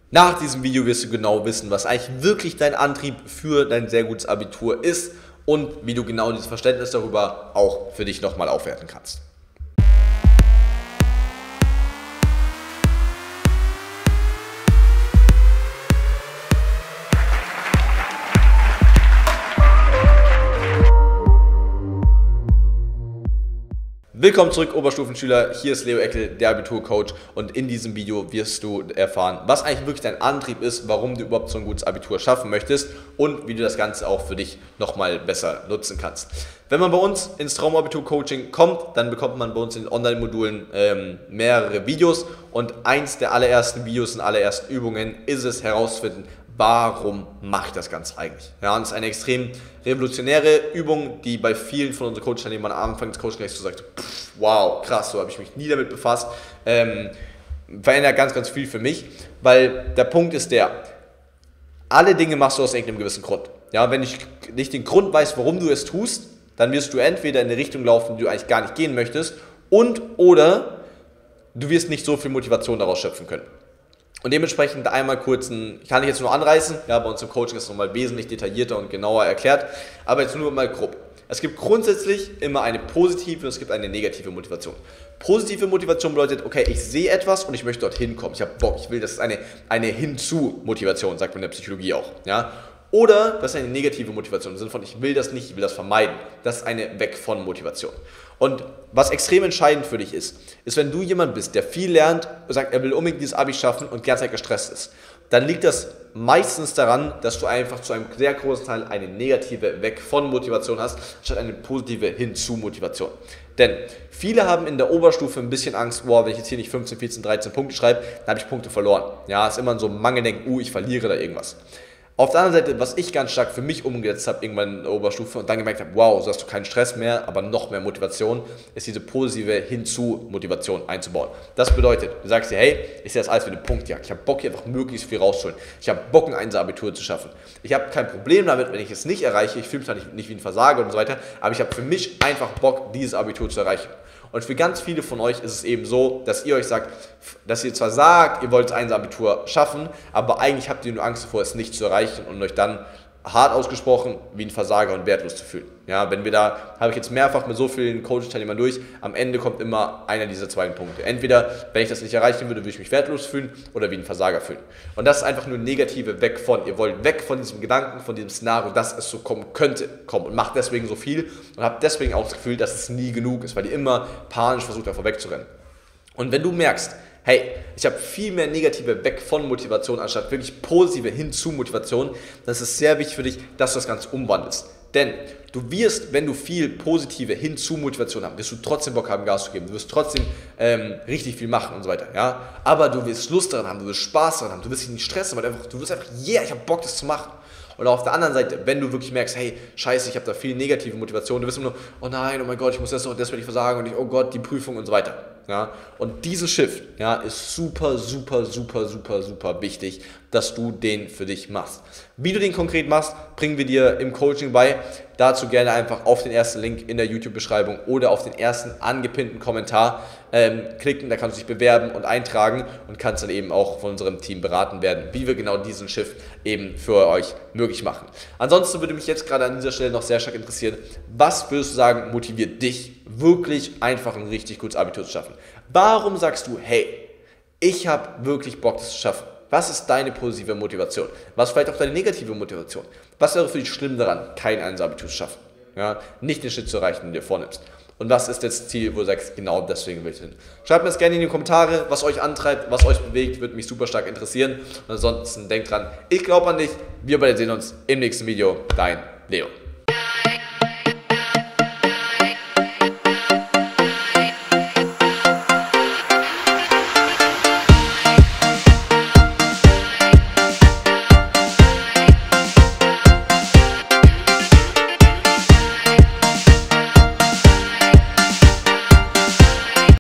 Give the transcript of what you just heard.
Nach diesem Video wirst du genau wissen, was eigentlich wirklich dein Antrieb für dein sehr gutes Abitur ist und wie du genau dieses Verständnis darüber auch für dich nochmal aufwerten kannst. Willkommen zurück, Oberstufenschüler. Hier ist Leo Eckel, der Abiturcoach, und in diesem Video wirst du erfahren, was eigentlich wirklich dein Antrieb ist, warum du überhaupt so ein gutes Abitur schaffen möchtest und wie du das Ganze auch für dich nochmal besser nutzen kannst. Wenn man bei uns ins Traumabitur-Coaching kommt, dann bekommt man bei uns in den Online-Modulen mehrere Videos, und eins der allerersten Videos und allerersten Übungen ist es herauszufinden, warum mache ich das Ganze eigentlich? Ja, und es ist eine extrem revolutionäre Übung, die bei vielen von unseren Coach-Teilnehmern am Anfang des Coachings so sagt, wow, krass, so habe ich mich nie damit befasst. Verändert ganz, ganz viel für mich, weil der Punkt ist alle Dinge machst du aus irgendeinem gewissen Grund. Ja, wenn ich nicht den Grund weiß, warum du es tust, dann wirst du entweder in eine Richtung laufen, die du eigentlich gar nicht gehen möchtest, oder du wirst nicht so viel Motivation daraus schöpfen können. Und dementsprechend einmal kurz kann ich jetzt nur anreißen, ja, bei uns im Coaching ist es nochmal wesentlich detaillierter und genauer erklärt, aber jetzt nur mal grob. Es gibt grundsätzlich immer eine positive und es gibt eine negative Motivation. Positive Motivation bedeutet, okay, ich sehe etwas und ich möchte dorthin kommen, ich habe Bock, ich will, das ist eine Hinzu-Motivation, sagt man in der Psychologie auch, ja. Oder das ist eine negative Motivation, im Sinne von, ich will das nicht, ich will das vermeiden. Das ist eine Weg-von-Motivation. Und was extrem entscheidend für dich ist, wenn du jemand bist, der viel lernt, sagt, er will unbedingt dieses Abi schaffen und die ganze Zeit gestresst ist, dann liegt das meistens daran, dass du einfach zu einem sehr großen Teil eine negative Weg-von-Motivation hast, statt eine positive Hinzu-Motivation. Denn viele haben in der Oberstufe ein bisschen Angst, boah, wenn ich jetzt hier nicht 15, 14, 13 Punkte schreibe, dann habe ich Punkte verloren. Ja, ist immer so ein Mangeldenken, ich verliere da irgendwas. Auf der anderen Seite, was ich ganz stark für mich umgesetzt habe, irgendwann in der Oberstufe und dann gemerkt habe, wow, so hast du keinen Stress mehr, aber noch mehr Motivation, ist diese positive Hinzu-Motivation einzubauen. Das bedeutet, du sagst dir, hey, ich sehe das alles wie eine Punktjagd. Ich habe Bock, hier einfach möglichst viel rauszuholen. Ich habe Bock, ein 1er-Abitur zu schaffen. Ich habe kein Problem damit, wenn ich es nicht erreiche. Ich fühle mich da nicht wie ein Versager und so weiter, aber ich habe für mich einfach Bock, dieses Abitur zu erreichen. Und für ganz viele von euch ist es eben so, dass ihr euch sagt, dass ihr zwar sagt, ihr wollt das 1er-Abitur schaffen, aber eigentlich habt ihr nur Angst davor, es nicht zu erreichen und euch dann hart ausgesprochen wie ein Versager und wertlos zu fühlen. Ja, habe ich jetzt mehrfach mit so vielen Coaching-Teilnehmern durch, am Ende kommt immer einer dieser zwei Punkte. Entweder, wenn ich das nicht erreichen würde ich mich wertlos fühlen oder wie ein Versager fühlen. Und das ist einfach nur negative weg von. Ihr wollt weg von diesem Gedanken, von diesem Szenario, dass es so kommen könnte, und macht deswegen so viel und habt deswegen auch das Gefühl, dass es nie genug ist, weil ihr immer panisch versucht, davor wegzurennen. Und wenn du merkst, hey, ich habe viel mehr negative weg von Motivation anstatt wirklich positive hin zu Motivation, dann ist es sehr wichtig für dich, dass du das Ganze umwandelst. Denn du wirst, wenn du viel positive hin zu Motivation hast, wirst du trotzdem Bock haben, Gas zu geben, du wirst trotzdem richtig viel machen und so weiter, ja. Aber du wirst Lust daran haben, du wirst Spaß daran haben, du wirst dich nicht stressen, weil du wirst einfach, yeah, ich habe Bock, das zu machen. Und auf der anderen Seite, wenn du wirklich merkst, hey, scheiße, ich habe da viel negative Motivation, du wirst immer nur, oh nein, oh mein Gott, ich muss das noch, das werde ich versagen, und oh Gott, die Prüfung und so weiter. Ja? Und diesen Shift, ja, ist super, super, super, super, super wichtig, dass du den für dich machst. Wie du den konkret machst, bringen wir dir im Coaching bei. Dazu gerne einfach auf den ersten Link in der YouTube-Beschreibung oder auf den ersten angepinnten Kommentar klicken, da kannst du dich bewerben und eintragen und kannst dann eben auch von unserem Team beraten werden, wie wir genau diesen Shift eben für euch möglich machen. Ansonsten würde mich jetzt gerade an dieser Stelle noch sehr stark interessieren, was würdest du sagen, motiviert dich wirklich einfach ein richtig gutes Abitur zu schaffen? Warum sagst du, hey, ich habe wirklich Bock, das zu schaffen? Was ist deine positive Motivation? Was ist vielleicht auch deine negative Motivation? Was wäre für dich schlimm daran, kein 1er-Abitur zu schaffen? Ja, nicht den Schritt zu erreichen, den du dir vornimmst. Und was ist das Ziel, wo du sagst, genau deswegen will ich hin? Schreibt mir das gerne in die Kommentare, was euch antreibt, was euch bewegt, würde mich super stark interessieren. Und ansonsten denkt dran, ich glaube an dich. Wir beide sehen uns im nächsten Video. Dein Leo.